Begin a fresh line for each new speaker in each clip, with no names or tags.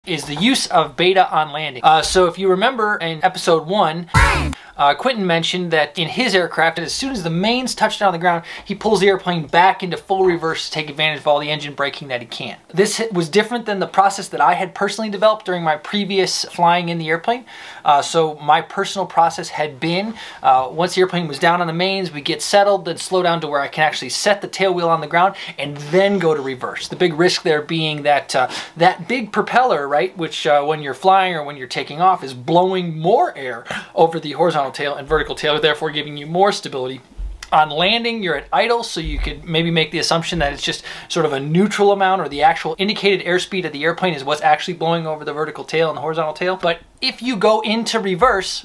is the use of beta on landing. So if you remember in episode 1, Quentin mentioned that in his aircraft, as soon as the mains touch down on the ground, he pulls the airplane back into full reverse to take advantage of all the engine braking that he can. This was different than the process that I had personally developed during my previous flying in the airplane. So my personal process had been, once the airplane was down on the mains, we get settled, then slow down to where I can actually set the tail wheel on the ground and then go to reverse. The big risk there being that that big propeller, right, which when you're flying or when you're taking off is blowing more air over the horizontal tail and vertical tail, therefore giving you more stability. On landing, you're at idle, so you could maybe make the assumption that it's just sort of a neutral amount, or the actual indicated airspeed of the airplane is what's actually blowing over the vertical tail and the horizontal tail. But if you go into reverse,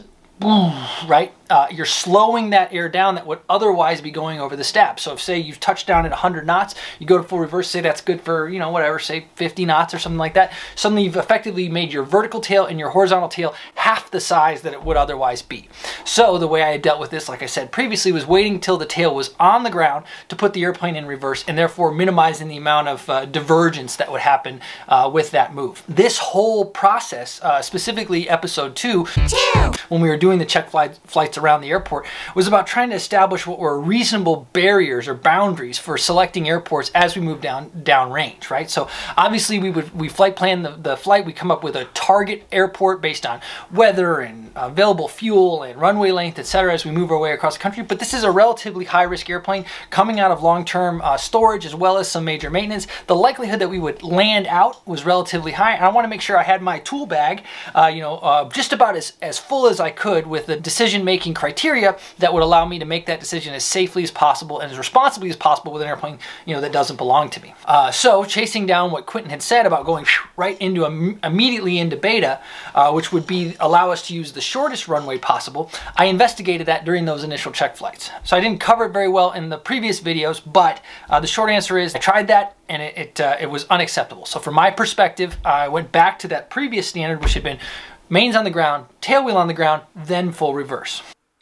right, you're slowing that air down that would otherwise be going over the stab. So if, say, you've touched down at 100 knots, you go to full reverse, say that's good for, you know, whatever, say 50 knots or something like that. Suddenly you've effectively made your vertical tail and your horizontal tail half the size that it would otherwise be. So the way I dealt with this, like I said previously, was waiting till the tail was on the ground to put the airplane in reverse, and therefore minimizing the amount of divergence that would happen with that move. This whole process, specifically episode 2, when we were doing the check flights around the airport, was about trying to establish what were reasonable barriers or boundaries for selecting airports as we move down range, right? So obviously we flight plan the flight, we come up with a target airport based on weather and available fuel and runway length, etc., as we move our way across the country. But this is a relatively high risk airplane coming out of long-term storage as well as some major maintenance. The likelihood that we would land out was relatively high, and I want to make sure I had my tool bag just about as full as I could with the decision-making criteria that would allow me to make that decision as safely as possible and as responsibly as possible with an airplane, you know, that doesn't belong to me. So chasing down what Quentin had said about going right into immediately into beta, which would allow us to use the shortest runway possible, I investigated that during those initial check flights. So I didn't cover it very well in the previous videos, but the short answer is I tried that and it was unacceptable. So from my perspective, I went back to that previous standard, which had been mains on the ground, tail wheel on the ground, then full reverse.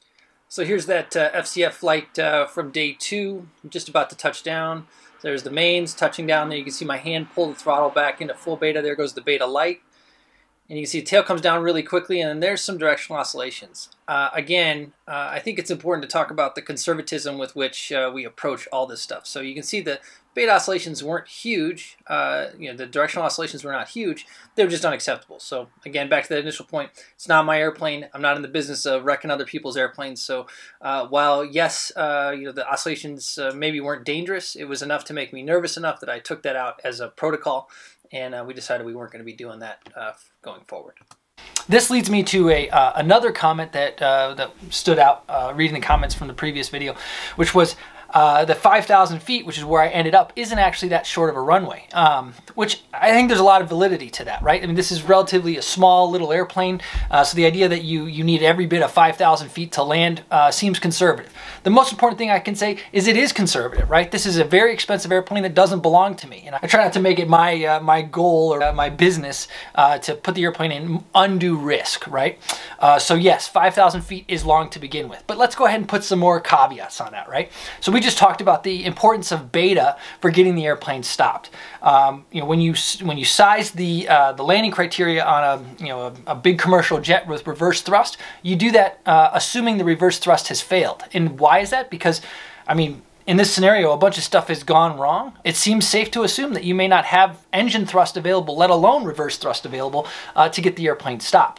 So here's that FCF flight from day 2. I'm just about to touch down. There's the mains touching down there. You can see my hand pull the throttle back into full beta. There goes the beta light. And you can see the tail comes down really quickly, and then there's some directional oscillations. Again, I think it's important to talk about the conservatism with which we approach all this stuff. So you can see the beta oscillations weren't huge. The directional oscillations were not huge. They were just unacceptable. So again, back to the initial point, it's not my airplane. I'm not in the business of wrecking other people's airplanes. So while yes, the oscillations maybe weren't dangerous, it was enough to make me nervous enough that I took that out as a protocol, and we decided we weren't going to be doing that going forward. This leads me to another comment that stood out reading the comments from the previous video, which was the 5,000 feet, which is where I ended up, isn't actually that short of a runway, which I think there's a lot of validity to that, right? I mean, this is relatively a small little airplane, so the idea that you need every bit of 5,000 feet to land seems conservative. The most important thing I can say is it is conservative, right? This is a very expensive airplane that doesn't belong to me, and I try not to make it my goal or my business to put the airplane in undue risk, right? So yes, 5,000 feet is long to begin with, but let's go ahead and put some more caveats on that, right? So we just talked about the importance of beta for getting the airplane stopped. When you size the landing criteria on a big commercial jet with reverse thrust, you do that assuming the reverse thrust has failed. And why is that? Because, I mean, in this scenario, a bunch of stuff has gone wrong. It seems safe to assume that you may not have engine thrust available, let alone reverse thrust available, to get the airplane stopped.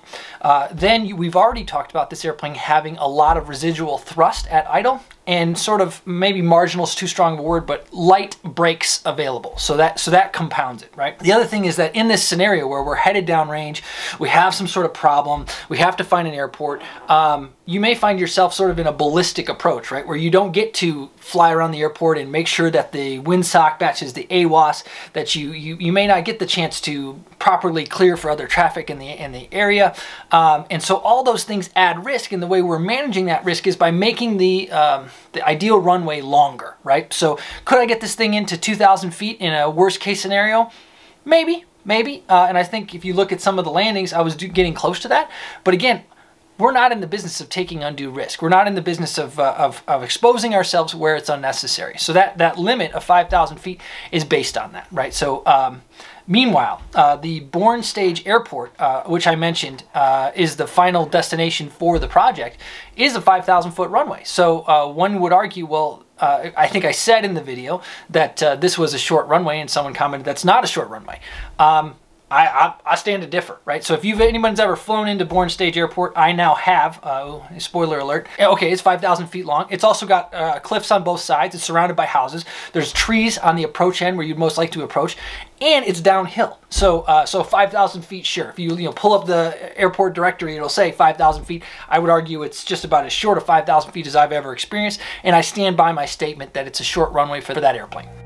Then we've already talked about this airplane having a lot of residual thrust at idle, and sort of, maybe marginal is too strong of a word, but light brakes available. So that compounds it, right? The other thing is that in this scenario where we're headed downrange, we have some sort of problem, we have to find an airport, you may find yourself sort of in a ballistic approach, right? Where you don't get to fly around the airport and make sure that the windsock matches the AWOS, that you may not get the chance to properly clear for other traffic in the area. And so all those things add risk, and the way we're managing that risk is by making the ideal runway longer, right? So could I get this thing into 2,000 feet in a worst case scenario? Maybe. And I think if you look at some of the landings, I was getting close to that. But again, we're not in the business of taking undue risk. We're not in the business of exposing ourselves where it's unnecessary. So that limit of 5,000 feet is based on that, right? So Meanwhile, the Bourne Stage Airport, which I mentioned is the final destination for the project, is a 5,000-foot runway. So one would argue, well, I think I said in the video that this was a short runway, and someone commented that's not a short runway. I stand to differ, right? So if anyone's ever flown into Bourne Stage Airport, I now have, spoiler alert, okay, it's 5,000 feet long. It's also got cliffs on both sides. It's surrounded by houses. There's trees on the approach end where you'd most like to approach, and it's downhill. So so 5,000 feet, sure. If you pull up the airport directory, it'll say 5,000 feet. I would argue it's just about as short of 5,000 feet as I've ever experienced, and I stand by my statement that it's a short runway for that airplane.